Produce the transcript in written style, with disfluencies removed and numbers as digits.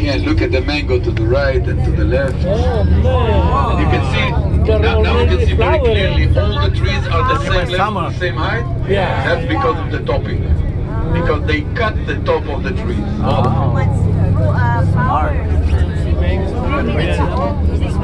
again, look at the mango to the right and to the left. Oh man! And you can see, now you can see very clearly all the trees are the same level, same height. Yeah. That's because of the topping. Because they cut the top of the trees. Smart.